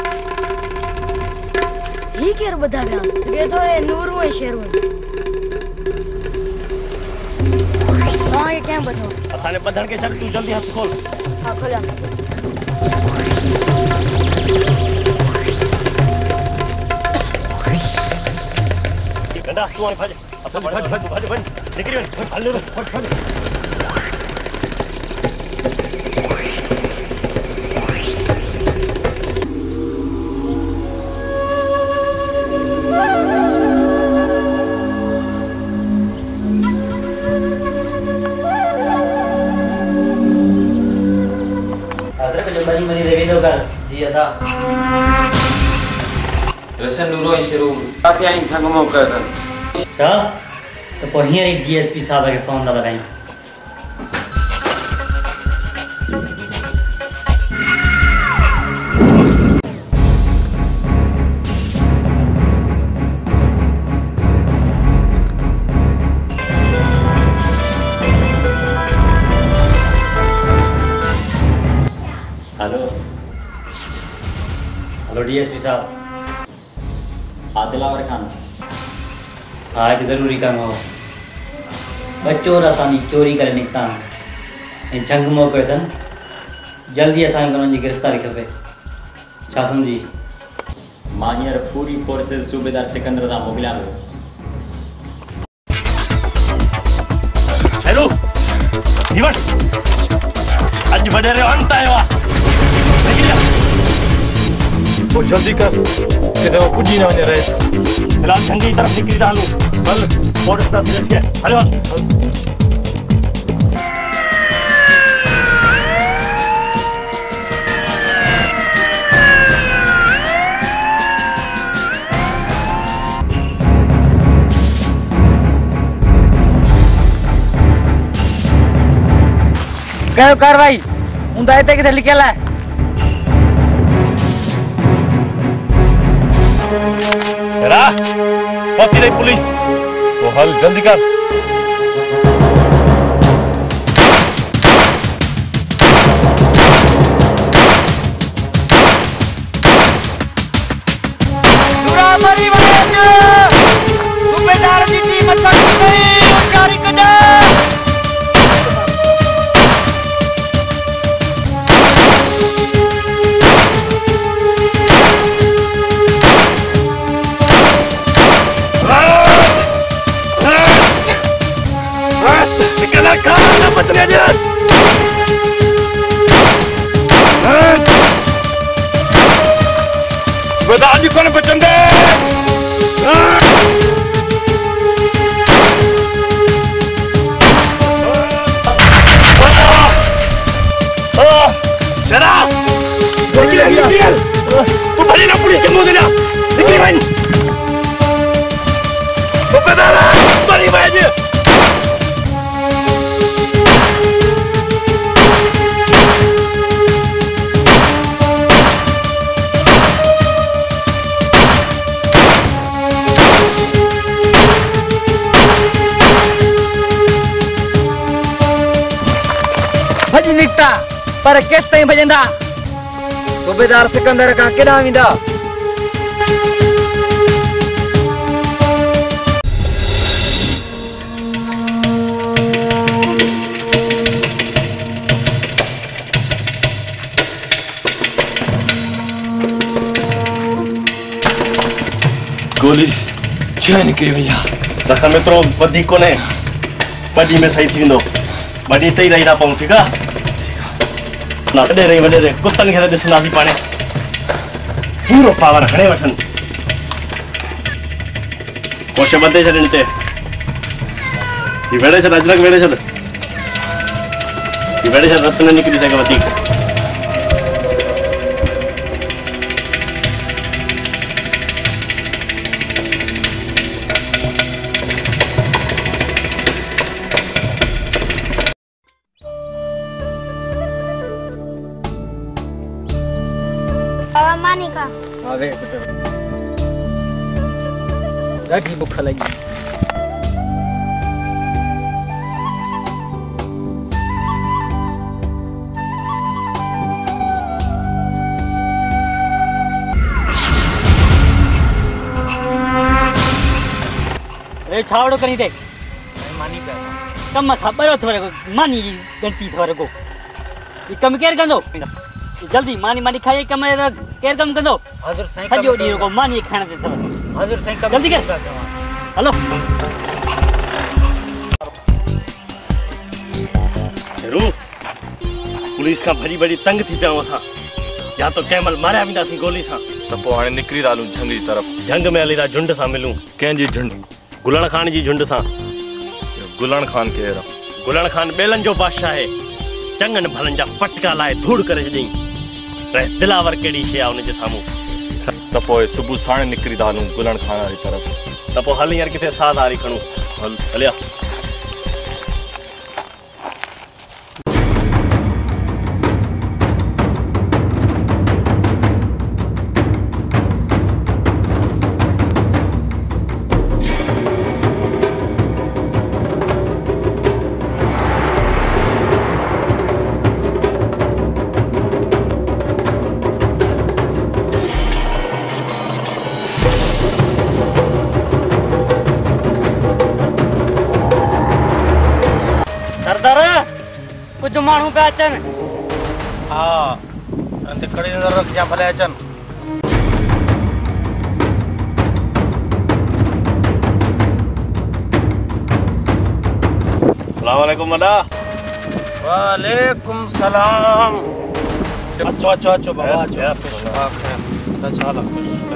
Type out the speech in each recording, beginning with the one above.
ही केर बता रहा ये तो है नूर में शेर में हां ये क्या बताओ असाने बधन के चल तू जल्दी हाथ खोल हां खोल ये गंदा तू आने भाज असा भाज निकली वन हल्ले फट बनी देवी तो कर जी अदा रसन नूरो शुरू आते आई संगमो कर अच्छा तो पहिया एक डीएसपी साहब के फोन दा लगाई हेलो डीएसपी साहब आदिलावर खान हाँ एक ज़रूरी काम हो बच्चों असानी चोरी करे निकता इन छंग मौके तन जल्दी असांखे उन्हनि जी गिरफ़्तारी खपे छा सम्झी मां हींअर पूरी फोर्सिस सूबेदार सिकंदर सां मोकिलियां पियो हेलो निवस अज वडेरे अंत आयो वो जल्दी कर किधर वो पुजी ना वने रेस फिलहाल झंडी की तरफ निकली डालू बल फोर्स 10 रेस के अरे कयो कार्रवाई उंदा इते किथे लिखियल है तेरा पहुंची रही पुलिस वो हल जल्दी कर सूबेदार की टीम जारी कर आज कौन बचन दे तू भरी ना पुलिस के मुंह देना निकली भाई सूबेदार भरी भाई भज निकता पर केस ताईं भजंदा सूबेदार सिकंदर का केड़ा विंदा गोली छह निकली भैया जख्म में तो बदी को ने बदी में सही थी नो बदी तई रही ना पाऊं ठीक है ना कॾहिं रही वॾे कुतनि खे त ॾिसंदासीं पाणे पूरो पावर हणे वठनि कोश ॿधे छॾ हिते ही वेड़े छॾ अजरक वेड़े छॾ ही वेड़े छॾ रत न निकिरी सघे वधीक मानिका आवे बेटा ॾाढी बुख लगी अरे छावड़ो करी दे मानी पे कम खबर थोरे मानी गलती थोरे को ये कम केर कंदो जल्दी मानी मानी खाए कम केर कम कंदो हजूर साईं सजो डी को मानी खाने दे हजूर साईं कम जल्दी कर हेलो रू पुलिस का भरी बड़ी तंग थी पिया असां या तो कैमल मारिया वेंदासीं गोली सां त पोइ हाणे निकिरी था हलूं झंग जी तरफ़ जंग में हली था झुंड सां मिलूं कंहिंजी झंड गुलण खान जी झुंड सां गुलण खान केरु गुलण खान बेलन जो बादशाह है चंगन भलन जा पटका लाए धूड़ करे छॾियईं रहिस दिलावर कहिड़ी शइ आहे हुनजे साम्हूं त पोइ सुबुह साण निकिरी था हलूं गुलण खान वारी तरफ़ त पोइ हल हींअर किथे साथ हारी खणूं हल हलिया कुछ माण्हू पिया अचनि हा अंते कड़ी नजर रख जा भले अचन अस्सलाम वालेकुम वॾा वालेकुम सलाम अचो अचो अचो बाबा अचो हा खैर पता चला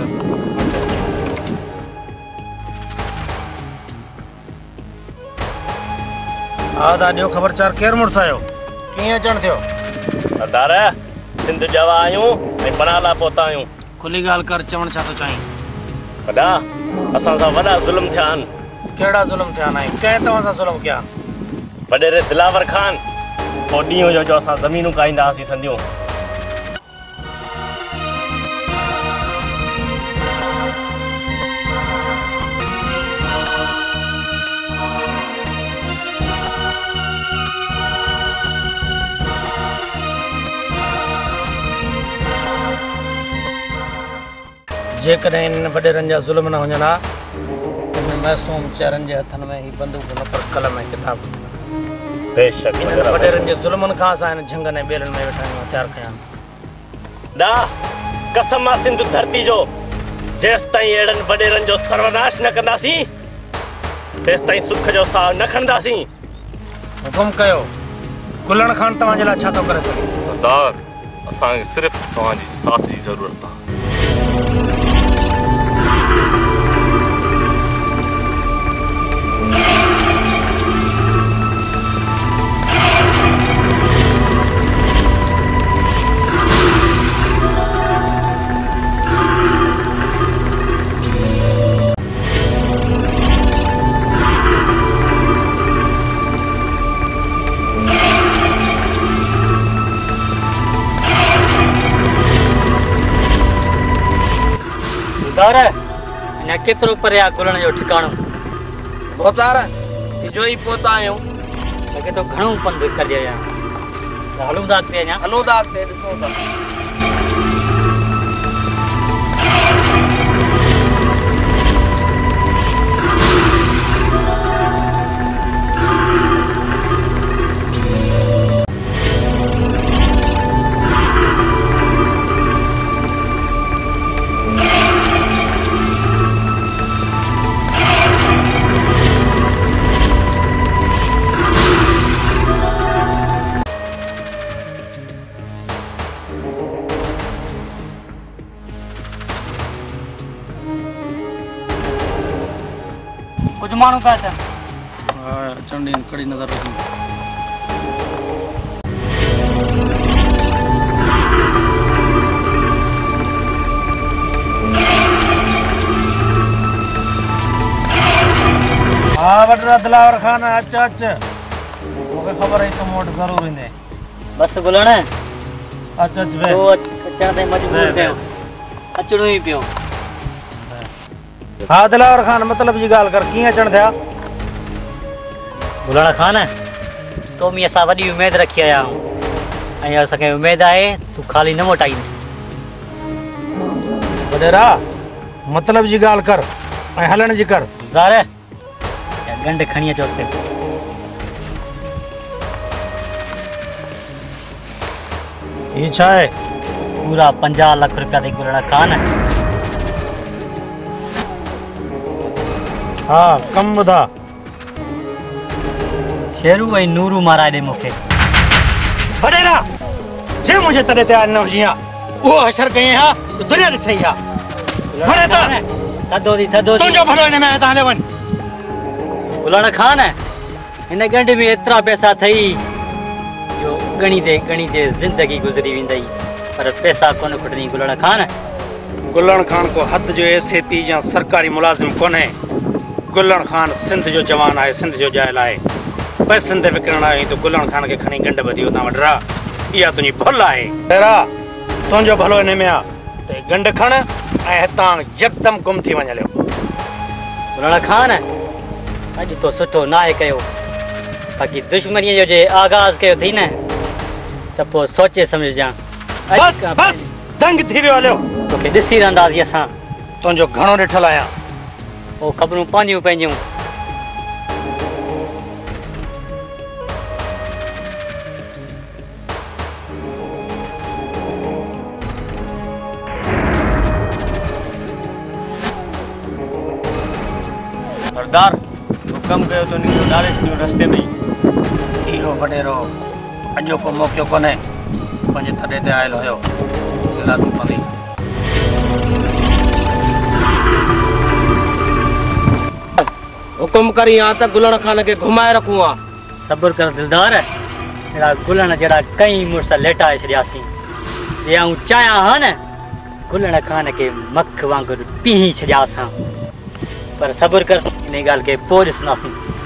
हा दादियो ख़बरचार केर मुड़स आयो कीअं अचण थियो सरदार सिंध जवा आहियूं ऐं बनाला पहुता आहियूं खुली ॻाल्हि कर चवण छा थो चाहीं वॾा असां सां वॾा ज़ुल्म थिया आहिनि कहिड़ा ज़ुल्म थिया आहिनि कंहिं तव्हां सां ज़ुल्म कया वॾेरे दिलावर खान पोइ ॾींहुं हुयो जो असां ज़मीनूं काईंदा हुआसीं संधियूं जेकॾहिं इन वॾेरनि जा ज़ुल्म न हुजनि हा इन मासूम चरनि जे हथनि में ही बंदूक न पर कलम ऐं किताब बेशक इन्हनि वॾेरनि जे ज़ुल्मनि खां असां हिन झंगनि ऐं ॿेलनि में वेठा आहियूं हथियार खयां ॾा कसम आहे सिंध धरती जो जेसि ताईं अहिड़नि वॾेरनि जो सर्वनाश न कंदासीं तेसि ताईं सुख जो साह न खणंदासीं हुकुम कयो गुलण खान तव्हांजे लाइ छा थो करे सघे सरदार असांखे सिर्फ़ु तव्हांजी साथ जी ज़रूरत आहे सरदार अञा केतिरो परे आहे गुलण जो ठिकाणो पोतार जो ई पोता आहियूं लॻे थो घणो पंधु करे आया हलूं था अॻिते अञा हलो था अॻिते ॾिसो था कुछ माण्हू पिया अचनि हा अचण ॾींहं कड़ी नज़र रखूं हा वॾरा दिलावर खान अच अच मूंखे ख़बर आहे तूं मूं वटि ज़रूरु ईंदे बसि गुलण अच अच वे तो अचण ताईं मजबूर कयो अचणो ई पियो हा दिलावर खान मतलब जी ॻाल्हि कर कीअं अचण थिया गुलण खान तो मी असां वॾी उमेद रखी आया आहियूं ऐं असांखे उमेद आहे तूं ख़ाली न मोटाईंदे वॾेरा मतलब जी ॻाल्हि कर ऐं हलण जी कर ज़ार गंढ खणी अचो ते ये छा है? पूरा 50 लाख रुपया ते गुलण खान है। हाँ कम बुधा शेरू ऐं नूरू माराए दे मूंखे। बडेरा जे मुझे तड़े ते न हुजिया वो हशर कई हां तो दुनिया ॾिसई हा बड़े थदो तुंहिंजो भलो हिन में हले वञ। गुलण खान है हिन गंढ में एतिरा पैसा थई जो गणी ते जिंदगी गुज़री वेंदई पर पैसा कोन खुटनी गुलण खान। गुलण खान को हद जो एसएपी या सरकारी मुलाजिम कोने। गुलण खान सिंध जो जवान है, सिंध जो जायल है। बस सिंध विकिरण आई तो गुलण खान के खणी गंढ बधी उतां वडरा इहा तुंहिंजी भुल आहे। तेरा तुंहिंजो भलो हिन में आ ते गंढ खण ऐं हितां यकदम गुम थी वञ हलियो। गुलण खान अॼु तो सुठो नाहे कयो बाक़ी दुश्मनीअ जो जे आगाज़ कयो थी न त पोइ सोचे सम्झजां। बस बस दंग थी वियो हलियो। तोखे ॾिसी रहंदासीं असां। तुंहिंजो घणो ॾिठल आहियां। ओ ख़बरूं पंहिंजियूं पंहिंजियूं। सरदार हुकम कयो तो निकिरो डाले छॾियो रस्ते में ई। इहो वॾेरो अॼोको मौक़ो कोन्हे पंहिंजे थॾे ते आयल हुयो दिलातूं पवंदी। हुकुम करी आ त गुलण खान के घुमाए रखूं आ। सब्र कर दिलदार अहिड़ा गुलण जहिड़ा कई मुड़ुस लेटाए छॾियासीं जे आऊं चाहियां हा न गुलण खान के मख वांगुरु पीही छॾियासां पर सब्र कर इन ॻाल्हि खे पोइ ॾिसंदासीं।